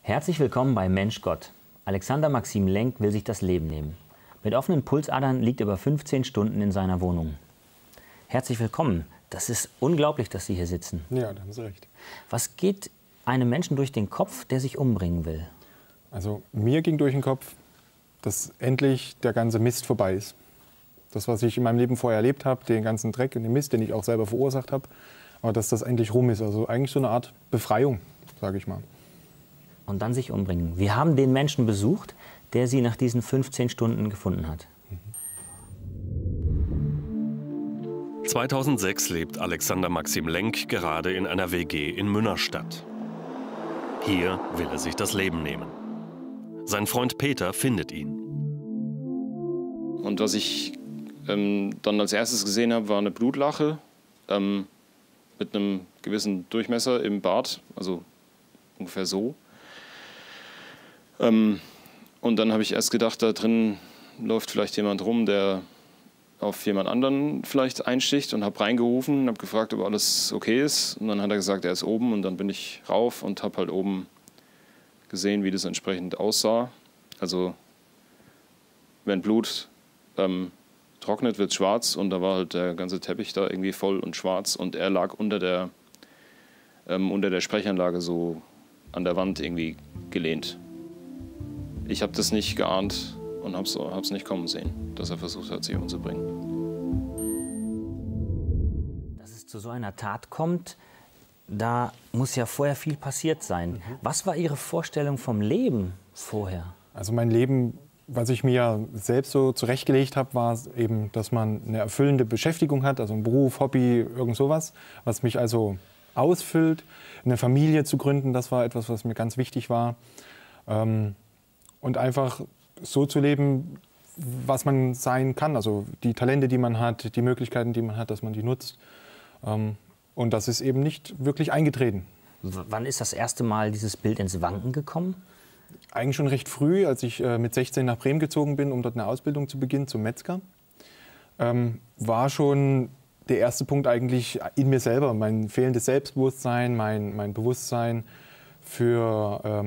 Herzlich willkommen bei Mensch Gott. Alexander Maxim Lenk will sich das Leben nehmen. Mit offenen Pulsadern liegt er über 15 Stunden in seiner Wohnung. Herzlich willkommen. Das ist unglaublich, dass Sie hier sitzen. Ja, da haben Sie recht. Was geht einem Menschen durch den Kopf, der sich umbringen will? Also mir ging durch den Kopf, dass endlich der ganze Mist vorbei ist. Das, was ich in meinem Leben vorher erlebt habe, den ganzen Dreck und den Mist, den ich auch selber verursacht habe, aber dass das endlich rum ist. Also eigentlich so eine Art Befreiung, sage ich mal. Und dann sich umbringen. Wir haben den Menschen besucht, der Sie nach diesen 15 Stunden gefunden hat. 2006 lebt Alexander Maxim Lenk gerade in einer WG in Münnerstadt. Hier will er sich das Leben nehmen. Sein Freund Peter findet ihn. Und was ich dann als erstes gesehen habe, war eine Blutlache mit einem gewissen Durchmesser im Bart, also ungefähr so. Und dann habe ich erst gedacht, da drin läuft vielleicht jemand rum, der auf jemand anderen vielleicht einsticht, und habe reingerufen und habe gefragt, ob alles okay ist. Und dann hat er gesagt, er ist oben, und dann bin ich rauf und habe halt oben gesehen, wie das entsprechend aussah. Also wenn Blut trocknet, wird es schwarz, und da war halt der ganze Teppich da irgendwie voll und schwarz, und er lag unter der Sprechanlage so an der Wand irgendwie gelehnt. Ich habe das nicht geahnt und hab's nicht kommen sehen, dass er versucht hat, sich umzubringen. Dass es zu so einer Tat kommt, da muss ja vorher viel passiert sein. Was war Ihre Vorstellung vom Leben vorher? Also mein Leben, was ich mir selbst so zurechtgelegt habe, war eben, dass man eine erfüllende Beschäftigung hat, also ein Beruf, Hobby, irgend sowas, was mich also ausfüllt. Eine Familie zu gründen, das war etwas, was mir ganz wichtig war. Und einfach so zu leben, was man sein kann, also die Talente, die man hat, die Möglichkeiten, die man hat, dass man die nutzt. Und das ist eben nicht wirklich eingetreten. Wann ist das erste Mal dieses Bild ins Wanken gekommen? Eigentlich schon recht früh, als ich mit 16 nach Bremen gezogen bin, um dort eine Ausbildung zu beginnen zum Metzger, war schon der erste Punkt eigentlich in mir selber, mein fehlendes Selbstbewusstsein, mein Bewusstsein für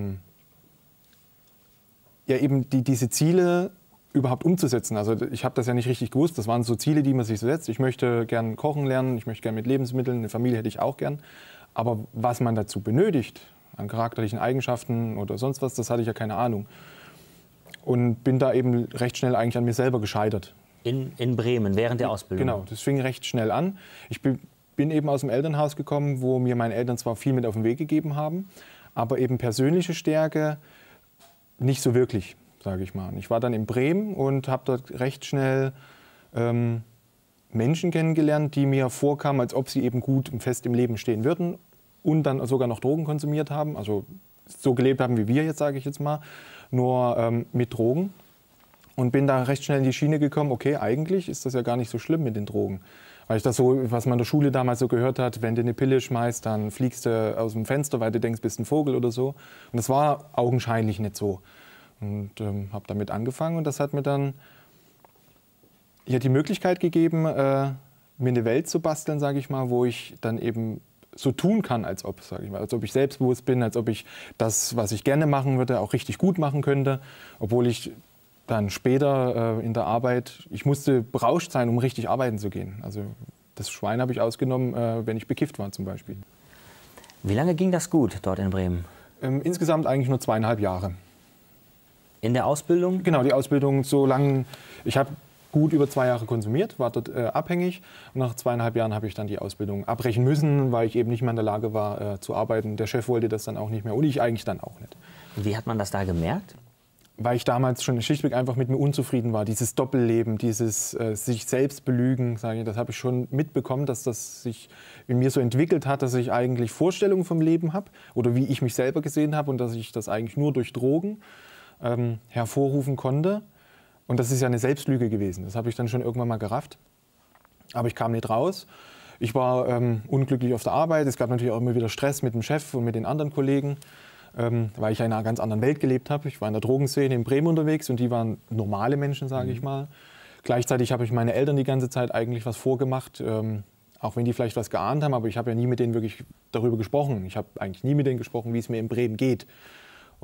ja, eben diese Ziele überhaupt umzusetzen. Also ich habe das ja nicht richtig gewusst. Das waren so Ziele, die man sich so setzt. Ich möchte gern kochen lernen, ich möchte gern mit Lebensmitteln, eine Familie hätte ich auch gern. Aber was man dazu benötigt, an charakterlichen Eigenschaften oder sonst was, das hatte ich ja keine Ahnung. Und bin da eben recht schnell eigentlich an mir selber gescheitert. In Bremen, während der Ausbildung? Genau, das fing recht schnell an. Ich bin eben aus dem Elternhaus gekommen, wo mir meine Eltern zwar viel mit auf den Weg gegeben haben, aber eben persönliche Stärke nicht so wirklich, sage ich mal. Ich war dann in Bremen und habe dort recht schnell Menschen kennengelernt, die mir vorkamen, als ob sie eben gut und fest im Leben stehen würden und dann sogar noch Drogen konsumiert haben, also so gelebt haben wie wir jetzt, sage ich jetzt mal, nur mit Drogen. Und bin da recht schnell in die Schiene gekommen, okay, eigentlich ist das ja gar nicht so schlimm mit den Drogen. Weil ich das so, was man in der Schule damals so gehört hat, wenn du eine Pille schmeißt, dann fliegst du aus dem Fenster, weil du denkst, bist ein Vogel oder so. Und das war augenscheinlich nicht so. Und habe damit angefangen, und das hat mir dann ja, die Möglichkeit gegeben, mir eine Welt zu basteln, sage ich mal, wo ich dann eben so tun kann, als ob, sage ich mal, als ob ich selbstbewusst bin, als ob ich das, was ich gerne machen würde, auch richtig gut machen könnte, obwohl ich dann später in der Arbeit, ich musste berauscht sein, um richtig arbeiten zu gehen. Also das Schwein habe ich ausgenommen, wenn ich bekifft war zum Beispiel. Wie lange ging das gut dort in Bremen? Insgesamt eigentlich nur 2,5 Jahre. In der Ausbildung? Genau, die Ausbildung so lang. Ich habe gut über 2 Jahre konsumiert, war dort abhängig. Und nach 2,5 Jahren habe ich dann die Ausbildung abbrechen müssen, weil ich eben nicht mehr in der Lage war zu arbeiten. Der Chef wollte das dann auch nicht mehr, und ich eigentlich dann auch nicht. Wie hat man das da gemerkt? Weil ich damals schon schlichtweg einfach mit mir unzufrieden war. Dieses Doppelleben, dieses sich selbst belügen, sage ich, das habe ich schon mitbekommen, dass das sich in mir so entwickelt hat, dass ich eigentlich Vorstellungen vom Leben habe oder wie ich mich selber gesehen habe, und dass ich das eigentlich nur durch Drogen hervorrufen konnte. Und das ist ja eine Selbstlüge gewesen. Das habe ich dann schon irgendwann mal gerafft. Aber ich kam nicht raus. Ich war unglücklich auf der Arbeit. Es gab natürlich auch immer wieder Stress mit dem Chef und mit den anderen Kollegen, weil ich in einer ganz anderen Welt gelebt habe. Ich war in der Drogenszene in Bremen unterwegs, und die waren normale Menschen, sage ich mal. Gleichzeitig habe ich meine Eltern die ganze Zeit eigentlich was vorgemacht, auch wenn die vielleicht was geahnt haben, aber ich habe ja nie mit denen wirklich darüber gesprochen. Ich habe eigentlich nie mit denen gesprochen, wie es mir in Bremen geht.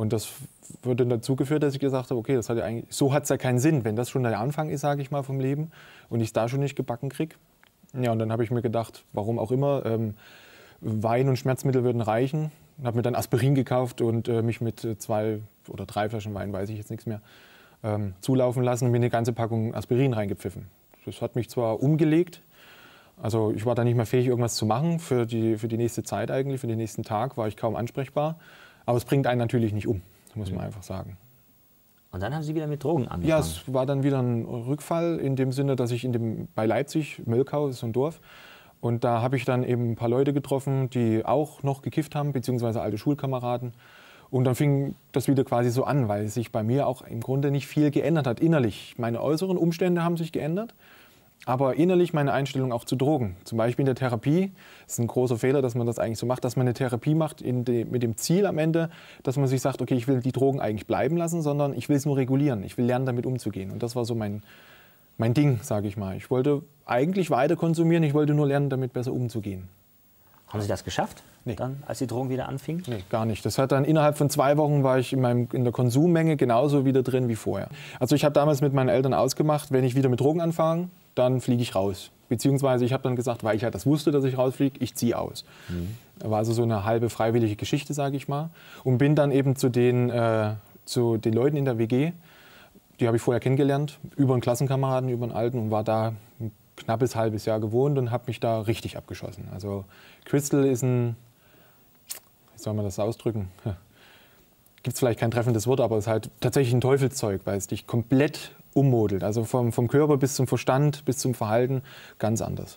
Und das wurde dazu geführt, dass ich gesagt habe, okay, das hat ja eigentlich, so hat es ja keinen Sinn, wenn das schon der Anfang ist, sage ich mal, vom Leben und ich es da schon nicht gebacken kriege. Ja, und dann habe ich mir gedacht, warum auch immer, Wein und Schmerzmittel würden reichen. Habe mir dann Aspirin gekauft und mich mit 2 oder 3 Flaschen Wein, weiß ich jetzt nichts mehr, zulaufen lassen und mir eine ganze Packung Aspirin reingepfiffen. Das hat mich zwar umgelegt, also ich war da nicht mehr fähig, irgendwas zu machen für die nächste Zeit eigentlich, für den nächsten Tag war ich kaum ansprechbar. Aber es bringt einen natürlich nicht um, muss man einfach sagen. Und dann haben Sie wieder mit Drogen angefangen? Ja, es war dann wieder ein Rückfall in dem Sinne, dass ich bei Leipzig, Mölkau, das ist so ein Dorf, und da habe ich dann eben ein paar Leute getroffen, die auch noch gekifft haben, beziehungsweise alte Schulkameraden. Und dann fing das wieder quasi so an, weil sich bei mir auch im Grunde nicht viel geändert hat innerlich. Meine äußeren Umstände haben sich geändert, aber innerlich meine Einstellung auch zu Drogen. Zum Beispiel in der Therapie, das ist ein großer Fehler, dass man das eigentlich so macht, dass man eine Therapie macht mit dem Ziel am Ende, dass man sich sagt, okay, ich will die Drogen eigentlich bleiben lassen, sondern ich will es nur regulieren, ich will lernen, damit umzugehen. Und das war so mein Ding, sage ich mal. Ich wollte eigentlich weiter konsumieren, ich wollte nur lernen, damit besser umzugehen. Haben Sie das geschafft, nee. dann, als die Drogen wieder anfingen? Nee, gar nicht. Das hat dann innerhalb von 2 Wochen war ich in der Konsummenge genauso wieder drin wie vorher. Also ich habe damals mit meinen Eltern ausgemacht, wenn ich wieder mit Drogen anfange, dann fliege ich raus. Beziehungsweise ich habe dann gesagt, weil ich halt das wusste, dass ich rausfliege, ich ziehe aus. War also so eine halbe freiwillige Geschichte, sage ich mal. Und bin dann eben zu den Leuten in der WG, die habe ich vorher kennengelernt, über einen Klassenkameraden, über einen Alten und war da ein knappes halbes Jahr gewohnt und habe mich da richtig abgeschossen. Also Crystal ist wie soll man das ausdrücken? Gibt es vielleicht kein treffendes Wort, aber es ist halt tatsächlich ein Teufelszeug, weil es dich komplett ummodelt. Also vom Körper bis zum Verstand, bis zum Verhalten, ganz anders.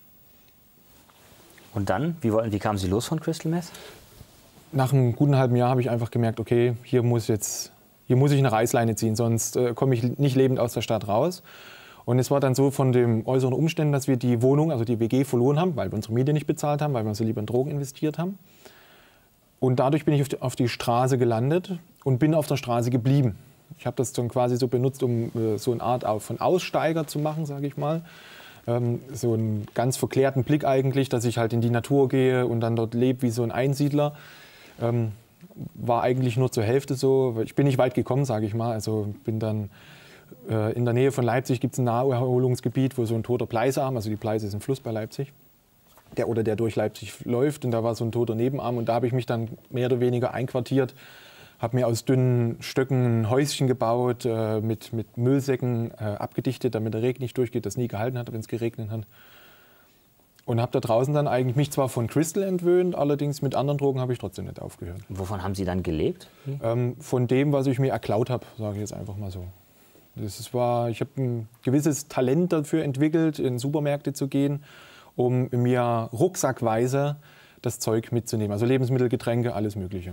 Und dann, wie kamen Sie los von Crystal Meth? Nach einem guten halben Jahr habe ich einfach gemerkt, okay, hier muss ich eine Reißleine ziehen, sonst komme ich nicht lebend aus der Stadt raus. Und es war dann so von den äußeren Umständen, dass wir die Wohnung, also die WG, verloren haben, weil wir unsere Miete nicht bezahlt haben, weil wir so lieber in Drogen investiert haben. Und dadurch bin ich auf die Straße gelandet und bin auf der Straße geblieben. Ich habe das dann quasi so benutzt, um so eine Art von Aussteiger zu machen, sage ich mal. So einen ganz verklärten Blick eigentlich, dass ich halt in die Natur gehe und dann dort lebe wie so ein Einsiedler. War eigentlich nur zur Hälfte so. Ich bin nicht weit gekommen, sage ich mal. Also bin dann in der Nähe von Leipzig gibt es ein Naherholungsgebiet, wo so ein toter Pleißarm, also die Pleiße ist ein Fluss bei Leipzig, der durch Leipzig läuft und da war so ein toter Nebenarm und da habe ich mich dann mehr oder weniger einquartiert, habe mir aus dünnen Stöcken ein Häuschen gebaut, mit Müllsäcken abgedichtet, damit der Regen nicht durchgeht, das nie gehalten hat, wenn es geregnet hat. Und habe da draußen dann eigentlich mich zwar von Crystal entwöhnt, allerdings mit anderen Drogen habe ich trotzdem nicht aufgehört. Wovon haben Sie dann gelebt? Von dem, was ich mir erklaut habe, sage ich jetzt einfach mal so. Ich habe ein gewisses Talent dafür entwickelt, in Supermärkte zu gehen, um mir rucksackweise das Zeug mitzunehmen. Also Lebensmittel, Getränke, alles Mögliche.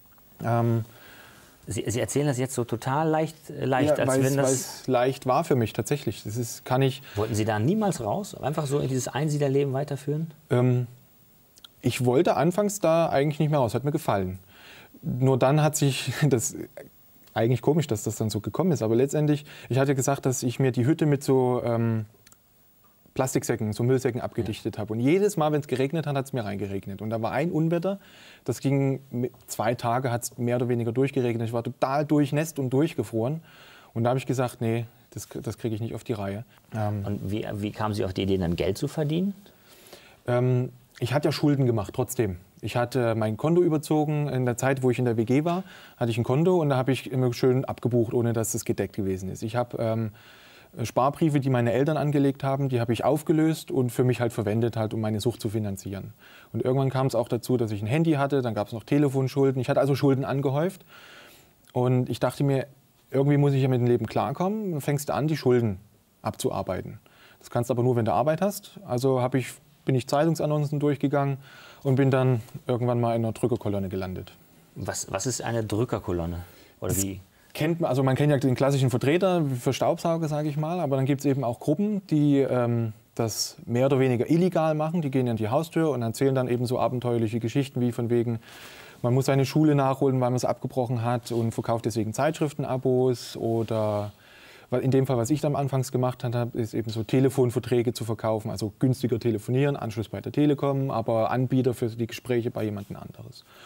Sie erzählen das jetzt so total leicht, Ja, als wenn das... Weil es leicht war für mich tatsächlich. Wollten Sie da niemals raus? Einfach so in dieses Einsiedlerleben weiterführen? Ich wollte anfangs da eigentlich nicht mehr raus, hat mir gefallen. Nur dann hat sich das... Eigentlich komisch, dass das dann so gekommen ist, aber letztendlich, ich hatte gesagt, dass ich mir die Hütte mit so Plastiksäcken, so Müllsäcken abgedichtet habe. Und jedes Mal, wenn es geregnet hat, hat es mir reingeregnet. Und da war ein Unwetter, das ging 2 Tage, hat es mehr oder weniger durchgeregnet. Ich war total durchnässt und durchgefroren. Und da habe ich gesagt, nee, das kriege ich nicht auf die Reihe. Und wie kamen Sie auf die Idee, dann Geld zu verdienen? Ich hatte ja Schulden gemacht, trotzdem. Ich hatte mein Konto überzogen. In der Zeit, wo ich in der WG war, hatte ich ein Konto und da habe ich immer schön abgebucht, ohne dass es gedeckt gewesen ist. Ich habe Sparbriefe, die meine Eltern angelegt haben, die habe ich aufgelöst und für mich halt verwendet, halt, um meine Sucht zu finanzieren. Und irgendwann kam es auch dazu, dass ich ein Handy hatte, dann gab es noch Telefonschulden. Ich hatte also Schulden angehäuft und ich dachte mir, irgendwie muss ich ja mit dem Leben klarkommen. Dann fängst du an, die Schulden abzuarbeiten. Das kannst du aber nur, wenn du Arbeit hast. Also bin ich Zeitungsannoncen durchgegangen und bin dann irgendwann mal in einer Drückerkolonne gelandet. Was ist eine Drückerkolonne? Oder wie? Man kennt ja den klassischen Vertreter für Staubsauger, sage ich mal, aber dann gibt es eben auch Gruppen, die das mehr oder weniger illegal machen. Die gehen an die Haustür und erzählen dann eben so abenteuerliche Geschichten wie von wegen, man muss seine Schule nachholen, weil man es abgebrochen hat und verkauft deswegen Zeitschriftenabos oder in dem Fall, was ich dann anfangs gemacht habe, ist eben so Telefonverträge zu verkaufen, also günstiger telefonieren, Anschluss bei der Telekom, aber Anbieter für die Gespräche bei jemandem anderes.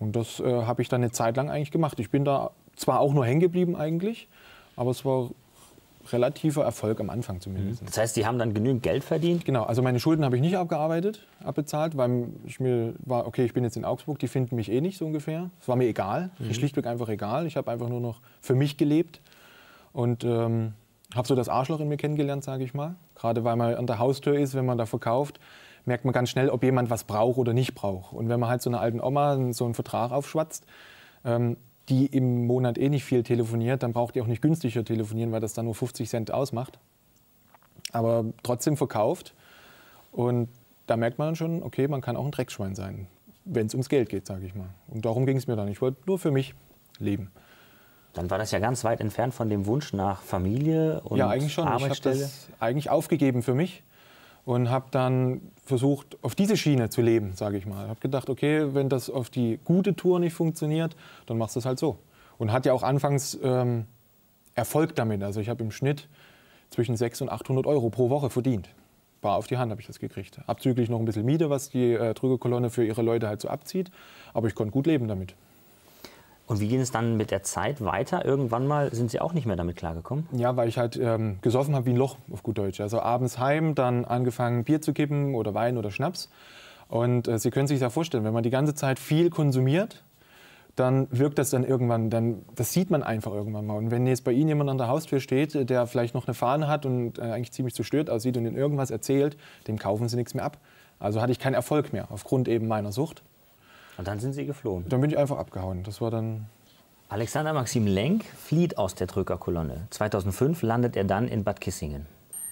Und das habe ich dann eine Zeit lang eigentlich gemacht. Ich bin da zwar auch nur hängen geblieben eigentlich, aber es war relativer Erfolg am Anfang zumindest. Das heißt, Sie haben dann genügend Geld verdient? Genau, also meine Schulden habe ich nicht abbezahlt, weil ich mir war, okay, ich bin jetzt in Augsburg, die finden mich eh nicht so ungefähr. Es war mir egal, mir schlichtweg einfach egal. Ich habe einfach nur noch für mich gelebt und habe so das Arschloch in mir kennengelernt, sage ich mal. Gerade weil man an der Haustür ist, wenn man da verkauft, merkt man ganz schnell, ob jemand was braucht oder nicht braucht. Und wenn man halt so einer alten Oma so einen Vertrag aufschwatzt, die im Monat eh nicht viel telefoniert, dann braucht ihr auch nicht günstiger telefonieren, weil das dann nur 50 Cent ausmacht. Aber trotzdem verkauft. Und da merkt man dann schon, okay, man kann auch ein Drecksschwein sein, wenn es ums Geld geht, sage ich mal. Und darum ging es mir dann. Ich wollte nur für mich leben. Dann war das ja ganz weit entfernt von dem Wunsch nach Familie und ja, eigentlich schon. Arbeitsstelle. Ich habe das eigentlich aufgegeben für mich und habe dann versucht, auf diese Schiene zu leben, sage ich mal. Ich habe gedacht, okay, wenn das auf die gute Tour nicht funktioniert, dann machst du es halt so. Und hat ja auch anfangs Erfolg damit. Also ich habe im Schnitt zwischen 600 und 800 Euro pro Woche verdient. Bar auf die Hand habe ich das gekriegt. Abzüglich noch ein bisschen Miete, was die Drückerkolonne für ihre Leute halt so abzieht. Aber ich konnte gut leben damit. Und wie ging es dann mit der Zeit weiter? Irgendwann mal sind Sie auch nicht mehr damit klargekommen? Ja, weil ich halt gesoffen habe wie ein Loch, auf gut Deutsch. Also abends heim, dann angefangen Bier zu kippen oder Wein oder Schnaps. Und Sie können sich ja vorstellen, wenn man die ganze Zeit viel konsumiert, dann wirkt das dann irgendwann, das sieht man einfach irgendwann mal. Und wenn jetzt bei Ihnen jemand an der Haustür steht, der vielleicht noch eine Fahne hat und eigentlich ziemlich zerstört aussieht und Ihnen irgendwas erzählt, dem kaufen Sie nichts mehr ab. Also hatte ich keinen Erfolg mehr, aufgrund eben meiner Sucht. Und dann sind Sie geflohen? Dann bin ich einfach abgehauen. Das war dann... Alexander Maxim Lenk flieht aus der Drückerkolonne. 2005 landet er dann in Bad Kissingen.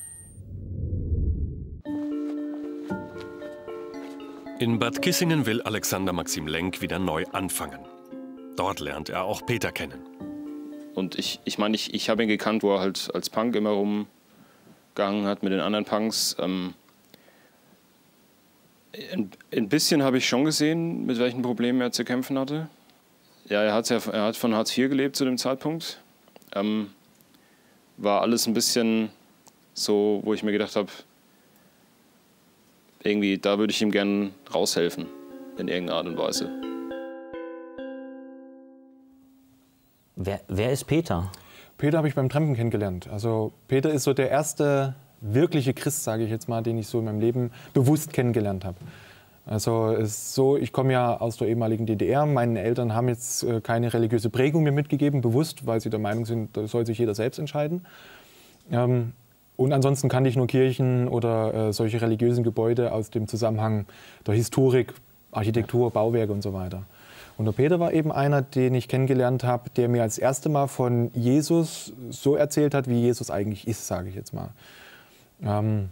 In Bad Kissingen will Alexander Maxim Lenk wieder neu anfangen. Dort lernt er auch Peter kennen. Und ich meine, ich habe ihn gekannt, wo er halt als Punk immer rumgegangen hat mit den anderen Punks. Ein bisschen habe ich schon gesehen, mit welchen Problemen er zu kämpfen hatte. Ja, er hat von Hartz IV gelebt zu dem Zeitpunkt. War alles ein bisschen so, wo ich mir gedacht habe, irgendwie, da würde ich ihm gerne raushelfen, in irgendeiner Art und Weise. Wer ist Peter? Peter habe ich beim Trampen kennengelernt. Also Peter ist so der erste wirkliche Christ, sage ich jetzt mal, den ich so in meinem Leben bewusst kennengelernt habe. Also es ist so, ich komme ja aus der ehemaligen DDR. Meine Eltern haben jetzt keine religiöse Prägung mir mitgegeben, bewusst, weil sie der Meinung sind, da soll sich jeder selbst entscheiden. Und ansonsten kannte ich nur Kirchen oder solche religiösen Gebäude aus dem Zusammenhang der Historik, Architektur, Bauwerke und so weiter. Und der Peter war eben einer, den ich kennengelernt habe, der mir als erstes Mal von Jesus so erzählt hat, wie Jesus eigentlich ist, sage ich jetzt mal. Eine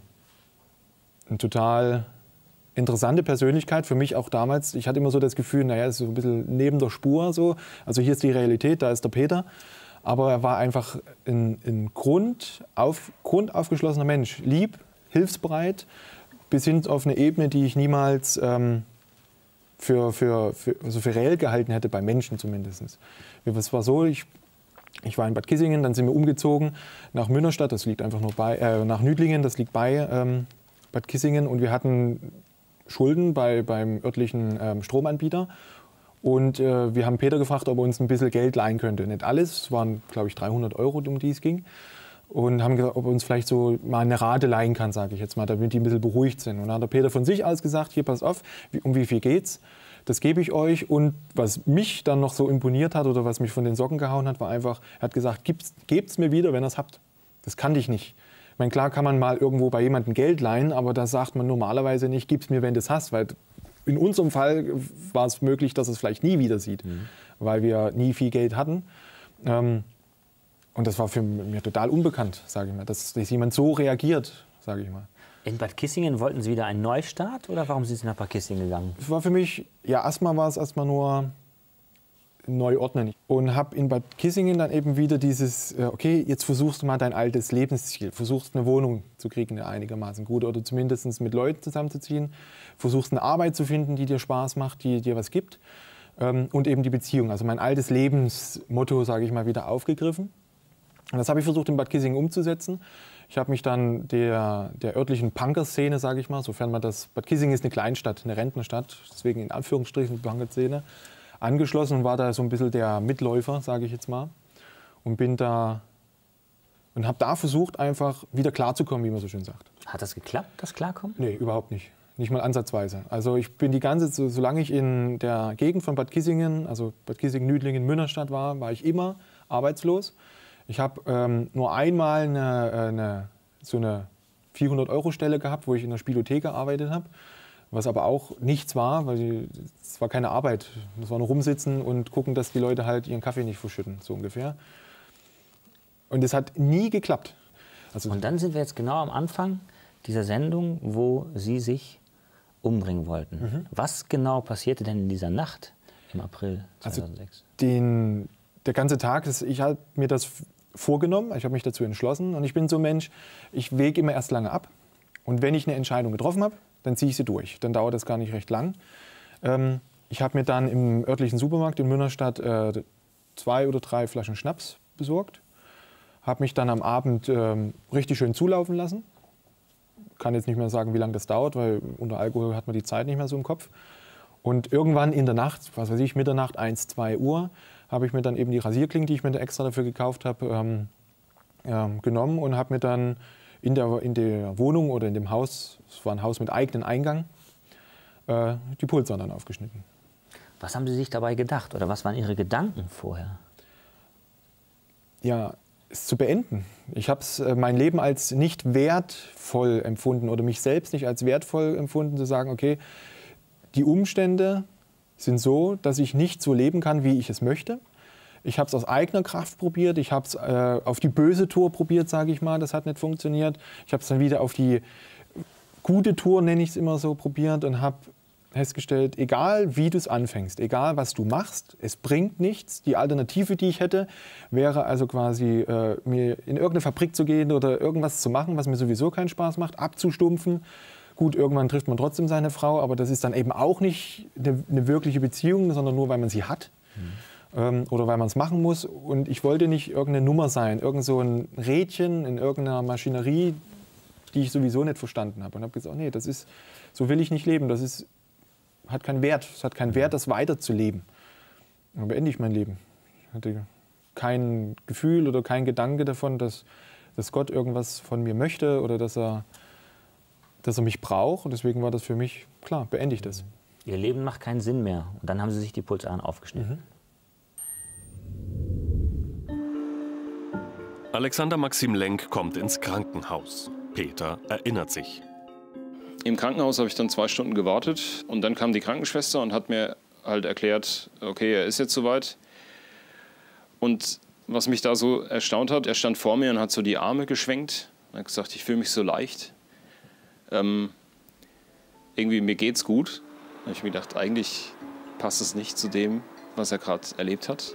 total interessante Persönlichkeit für mich auch damals. Ich hatte immer so das Gefühl, naja, es ist so ein bisschen neben der Spur so. Also hier ist die Realität, da ist der Peter. Aber er war einfach ein grundaufgeschlossener Mensch. Lieb, hilfsbereit, bis hin auf eine Ebene, die ich niemals für reell gehalten hätte, bei Menschen zumindest. Es war so, ich war in Bad Kissingen, dann sind wir umgezogen nach Münnerstadt, das liegt einfach nur nach Nüdlingen, das liegt bei Bad Kissingen. Und wir hatten Schulden beim örtlichen Stromanbieter. Und wir haben Peter gefragt, ob er uns ein bisschen Geld leihen könnte. Nicht alles, es waren, glaube ich, 300 Euro, um die es ging. Und haben gesagt, ob er uns vielleicht so mal eine Rate leihen kann, sage ich jetzt mal, damit die ein bisschen beruhigt sind. Und dann hat der Peter von sich aus gesagt, hier, pass auf, um wie viel geht's? Das gebe ich euch. Und was mich dann noch so imponiert hat oder was mich von den Socken gehauen hat, war einfach, er hat gesagt, gebt's mir wieder, wenn ihr es habt. Das kannte ich nicht. Ich meine, klar kann man mal irgendwo bei jemandem Geld leihen, aber da sagt man normalerweise nicht, gib's mir, wenn du es hast. Weil in unserem Fall war es möglich, dass es vielleicht nie wieder sieht, weil wir nie viel Geld hatten. Und das war für mich total unbekannt, sage ich mal, dass jemand so reagiert, sage ich mal. In Bad Kissingen wollten Sie wieder einen Neustart oder warum sind Sie nach Bad Kissingen gegangen? Es war für mich, ja, erstmal war es nur neu ordnen. Und habe in Bad Kissingen dann eben wieder dieses, okay, jetzt versuchst du mal dein altes Lebensziel, versuchst eine Wohnung zu kriegen, eine einigermaßen gut oder zumindest mit Leuten zusammenzuziehen, versuchst eine Arbeit zu finden, die dir Spaß macht, die dir was gibt und eben die Beziehung. Also mein altes Lebensmotto, sage ich mal, wieder aufgegriffen. Und das habe ich versucht in Bad Kissingen umzusetzen. Ich habe mich dann der örtlichen Punker-Szene, sage ich mal, sofern man das, Bad Kissingen ist eine Kleinstadt, eine Rentnerstadt, deswegen in Anführungsstrichen Punker-Szene, angeschlossen und war da so ein bisschen der Mitläufer, sage ich jetzt mal. Und bin da und habe da versucht, einfach wieder klarzukommen, wie man so schön sagt. Hat das geklappt, das Klarkommen? Nee, überhaupt nicht. Nicht mal ansatzweise. Also ich bin die ganze Zeit, solange ich in der Gegend von Bad Kissingen, also Bad Kissingen, Nüdlingen, Münnerstadt war ich immer arbeitslos. Ich habe nur einmal so eine 400-Euro-Stelle gehabt, wo ich in der Spielothek gearbeitet habe. Was aber auch nichts war, weil es war keine Arbeit. Das war nur rumsitzen und gucken, dass die Leute halt ihren Kaffee nicht verschütten, so ungefähr. Und es hat nie geklappt. Also und dann sind wir jetzt genau am Anfang dieser Sendung, wo Sie sich umbringen wollten. Was genau passierte denn in dieser Nacht im April 2006? Also der ganze Tag, ich habe mir das vorgenommen, ich habe mich dazu entschlossen. Und ich bin so ein Mensch, ich wäge immer erst lange ab. Und wenn ich eine Entscheidung getroffen habe, dann ziehe ich sie durch. Dann dauert das gar nicht recht lang. Ich habe mir dann im örtlichen Supermarkt in Münnerstadt 2 oder 3 Flaschen Schnaps besorgt. Habe mich dann am Abend richtig schön zulaufen lassen. Kann jetzt nicht mehr sagen, wie lange das dauert, weil unter Alkohol hat man die Zeit nicht mehr so im Kopf. Und irgendwann in der Nacht, was weiß ich, Mitternacht, 1, 2 Uhr, habe ich mir dann eben die Rasierklingen, die ich mir extra dafür gekauft habe, genommen und habe mir dann in der Wohnung oder in dem Haus, es war ein Haus mit eigenem Eingang, die Pulsadern aufgeschnitten. Was haben Sie sich dabei gedacht oder was waren Ihre Gedanken vorher? Ja, es zu beenden. Ich habe mein Leben als nicht wertvoll empfunden oder mich selbst nicht als wertvoll empfunden, zu sagen, okay, die Umstände sind so, dass ich nicht so leben kann, wie ich es möchte. Ich habe es aus eigener Kraft probiert, ich habe es auf die böse Tour probiert, sage ich mal, das hat nicht funktioniert. Ich habe es dann wieder auf die gute Tour, nenne ich es immer so, probiert und habe festgestellt, egal wie du es anfängst, egal was du machst, es bringt nichts. Die Alternative, die ich hätte, wäre also quasi mir in irgendeine Fabrik zu gehen oder irgendwas zu machen, was mir sowieso keinen Spaß macht, abzustumpfen. Gut, irgendwann trifft man trotzdem seine Frau, aber das ist dann eben auch nicht eine wirkliche Beziehung, sondern nur, weil man sie hat. Oder weil man es machen muss. Und ich wollte nicht irgendeine Nummer sein, irgend so ein Rädchen in irgendeiner Maschinerie, die ich sowieso nicht verstanden habe. Und habe gesagt, nee, so will ich nicht leben, hat keinen Wert. Es hat keinen Wert, das weiterzuleben. Dann beende ich mein Leben. Ich hatte kein Gefühl oder kein Gedanke davon, dass Gott irgendwas von mir möchte oder dass er mich braucht. Und deswegen war das für mich, klar, beende ich das. Ihr Leben macht keinen Sinn mehr. Und dann haben Sie sich die Pulsadern aufgeschnitten. Alexander Maxim Lenk kommt ins Krankenhaus. Peter erinnert sich. Im Krankenhaus habe ich dann 2 Stunden gewartet und dann kam die Krankenschwester und hat mir halt erklärt, okay, er ist jetzt soweit. Und was mich da so erstaunt hat, er stand vor mir und hat so die Arme geschwenkt und hat gesagt, ich fühle mich so leicht. Irgendwie mir geht's gut. Da habe ich mir gedacht, eigentlich passt es nicht zu dem, was er gerade erlebt hat.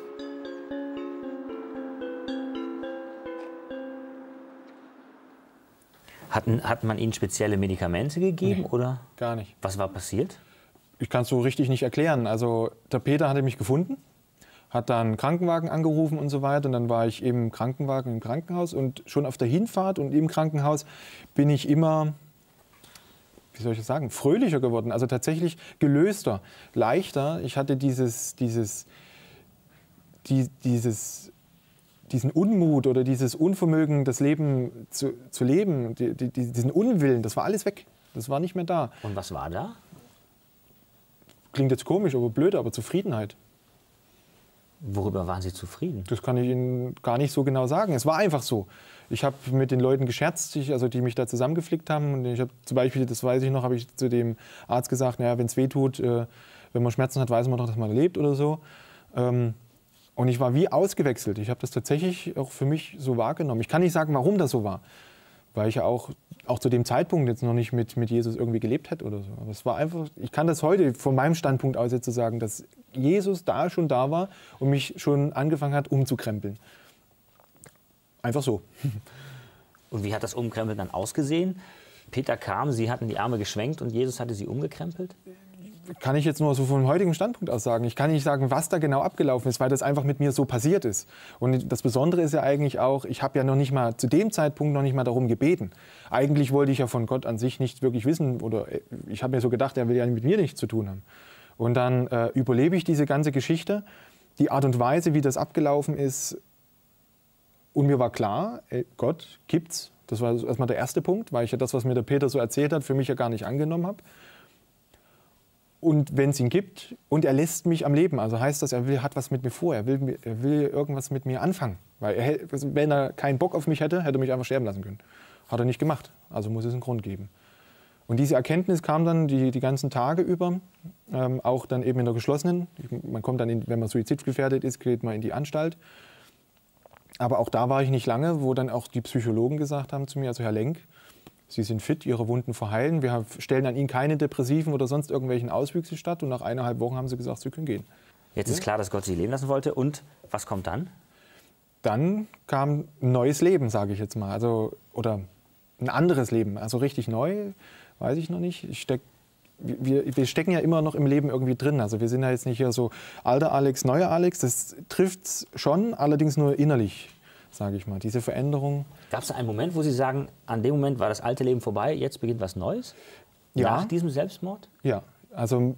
Hat man Ihnen spezielle Medikamente gegeben? Nee, oder? Gar nicht. Was war passiert? Ich kann es so richtig nicht erklären. Also der Peter hatte mich gefunden, hat dann einen Krankenwagen angerufen und so weiter. Und dann war ich im Krankenwagen im Krankenhaus. Und schon auf der Hinfahrt und im Krankenhaus bin ich immer, wie soll ich das sagen, fröhlicher geworden. Also tatsächlich gelöster, leichter. Ich hatte diesen Unmut oder dieses Unvermögen, das Leben zu leben, diesen Unwillen, das war alles weg. Das war nicht mehr da. Und was war da? Klingt jetzt komisch, aber blöd, aber Zufriedenheit. Worüber waren Sie zufrieden? Das kann ich Ihnen gar nicht so genau sagen. Es war einfach so. Ich habe mit den Leuten gescherzt, die mich da zusammengeflickt haben. Und ich habe zum Beispiel, das weiß ich noch, habe ich zu dem Arzt gesagt, naja, wenn es weh tut, wenn man Schmerzen hat, weiß man doch, dass man lebt oder so. Und ich war wie ausgewechselt. Ich habe das tatsächlich auch für mich so wahrgenommen. Ich kann nicht sagen, warum das so war. Weil ich ja auch zu dem Zeitpunkt jetzt noch nicht mit Jesus irgendwie gelebt hätte oder so. Aber es war einfach, ich kann das heute von meinem Standpunkt aus jetzt so sagen, dass Jesus schon da war und mich schon angefangen hat umzukrempeln. Einfach so. Und wie hat das Umkrempeln dann ausgesehen? Peter kam, Sie hatten die Arme geschwenkt und Jesus hatte Sie umgekrempelt? Kann ich jetzt nur so vom heutigen Standpunkt aus sagen. Ich kann nicht sagen, was da genau abgelaufen ist, weil das einfach mit mir so passiert ist. Und das Besondere ist ja eigentlich auch, ich habe ja noch nicht mal zu dem Zeitpunkt noch nicht mal darum gebeten. Eigentlich wollte ich ja von Gott an sich nicht wirklich wissen oder ich habe mir so gedacht, er will ja mit mir nichts zu tun haben. Und dann überlebe ich diese ganze Geschichte, die Art und Weise, wie das abgelaufen ist. Und mir war klar, Gott gibt's. Das war erstmal der erste Punkt, weil ich ja das, was mir der Peter so erzählt hat, für mich ja gar nicht angenommen habe. Und wenn es ihn gibt und er lässt mich am Leben, also heißt das, hat was mit mir vor, er will irgendwas mit mir anfangen. Weil wenn er keinen Bock auf mich hätte, hätte er mich einfach sterben lassen können. Hat er nicht gemacht, also muss es einen Grund geben. Und diese Erkenntnis kam dann die ganzen Tage über, auch dann eben in der geschlossenen. Man kommt dann, wenn man suizidgefährdet ist, geht man in die Anstalt. Aber auch da war ich nicht lange, wo dann auch die Psychologen gesagt haben zu mir, also Herr Lenk, Sie sind fit, Ihre Wunden verheilen. Wir stellen an Ihnen keine Depressiven oder sonst irgendwelchen Auswüchse statt. Und nach 1,5 Wochen haben sie gesagt, Sie können gehen. Jetzt ist klar, dass Gott Sie leben lassen wollte. Und was kommt dann? Dann kam ein neues Leben, sage ich jetzt mal. Also, oder ein anderes Leben. Also richtig neu, weiß ich noch nicht. Wir stecken ja immer noch im Leben irgendwie drin. Also wir sind ja jetzt nicht hier so alter Alex, neuer Alex. Das trifft schon, allerdings nur innerlich, sage ich mal. Diese Veränderung. Gab es einen Moment, wo Sie sagen, an dem Moment war das alte Leben vorbei, jetzt beginnt was Neues? Ja. Nach diesem Selbstmord? Ja, also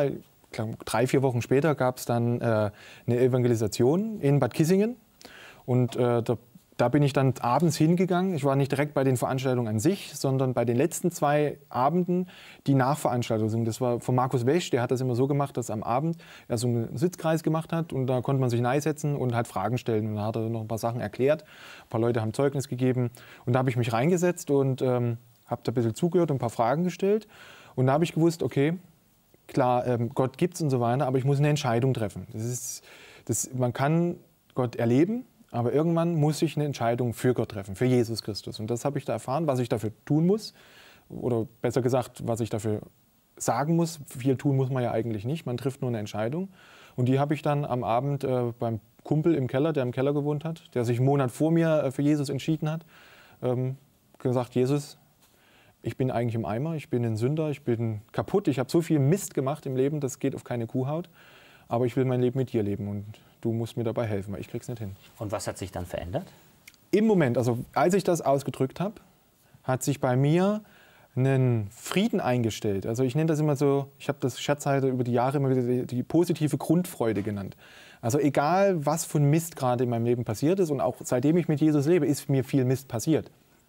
3, 4 Wochen später gab es dann eine Evangelisation in Bad Kissingen. Und da bin ich dann abends hingegangen. Ich war nicht direkt bei den Veranstaltungen an sich, sondern bei den letzten 2 Abenden, die Nachveranstaltungen sind. Das war von Markus Wesch, der hat das immer so gemacht, dass am Abend er so einen Sitzkreis gemacht hat und da konnte man sich neisetzen und halt Fragen stellen. Und da hat er noch ein paar Sachen erklärt. Ein paar Leute haben Zeugnis gegeben. Und da habe ich mich reingesetzt und habe da ein bisschen zugehört und ein paar Fragen gestellt. Und da habe ich gewusst, okay, klar, Gott gibt's und so weiter, aber ich muss eine Entscheidung treffen. Man kann Gott erleben, aber irgendwann muss ich eine Entscheidung für Gott treffen, für Jesus Christus. Und das habe ich da erfahren, was ich dafür tun muss. Oder besser gesagt, was ich dafür sagen muss. Viel tun muss man ja eigentlich nicht, man trifft nur eine Entscheidung. Und die habe ich dann am Abend beim Kumpel im Keller, der im Keller gewohnt hat, der sich einen Monat vor mir für Jesus entschieden hat, gesagt, Jesus, ich bin eigentlich im Eimer, ich bin ein Sünder, ich bin kaputt, ich habe so viel Mist gemacht im Leben, das geht auf keine Kuhhaut. Aber ich will mein Leben mit dir leben und du musst mir dabei helfen, weil ich krieg's nicht hin. Und was hat sich dann verändert? Im Moment, also als ich das ausgedrückt habe, hat sich bei mir einen Frieden eingestellt. Also ich nenne das immer so, ich habe das scherzhalber über die Jahre immer wieder die positive Grundfreude genannt. Also egal, was von Mist gerade in meinem Leben passiert ist und auch seitdem ich mit Jesus lebe, ist mir viel Mist passiert.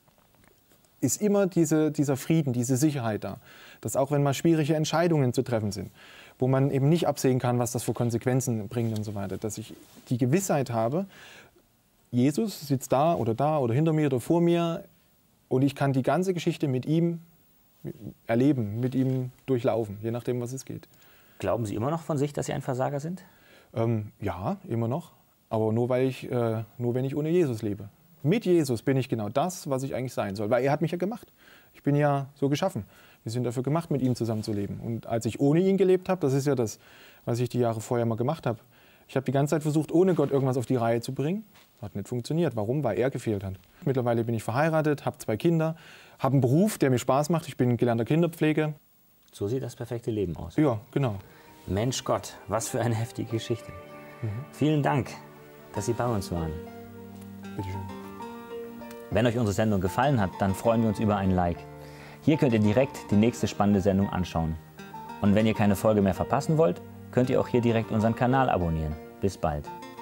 Ist immer dieser Frieden, diese Sicherheit da. Dass auch wenn mal schwierige Entscheidungen zu treffen sind, wo man eben nicht absehen kann, was das für Konsequenzen bringt und so weiter, dass ich die Gewissheit habe, Jesus sitzt da oder hinter mir oder vor mir und ich kann die ganze Geschichte mit ihm erleben, mit ihm durchlaufen, je nachdem, was es geht. Glauben Sie immer noch von sich, dass Sie ein Versager sind? Ja, immer noch, aber nur wenn ich ohne Jesus lebe. Mit Jesus bin ich genau das, was ich eigentlich sein soll, weil er hat mich ja gemacht. Ich bin ja so geschaffen. Wir sind dafür gemacht, mit ihm zusammen zu leben. Und als ich ohne ihn gelebt habe, das ist ja das, was ich die Jahre vorher mal gemacht habe. Ich habe die ganze Zeit versucht, ohne Gott irgendwas auf die Reihe zu bringen. Hat nicht funktioniert. Warum? Weil er gefehlt hat. Mittlerweile bin ich verheiratet, habe 2 Kinder, habe einen Beruf, der mir Spaß macht. Ich bin gelernter Kinderpfleger. So sieht das perfekte Leben aus. Ja, genau. Mensch Gott, was für eine heftige Geschichte. Vielen Dank, dass Sie bei uns waren. Bitte schön. Wenn euch unsere Sendung gefallen hat, dann freuen wir uns über ein Like. Hier könnt ihr direkt die nächste spannende Sendung anschauen. Und wenn ihr keine Folge mehr verpassen wollt, könnt ihr auch hier direkt unseren Kanal abonnieren. Bis bald.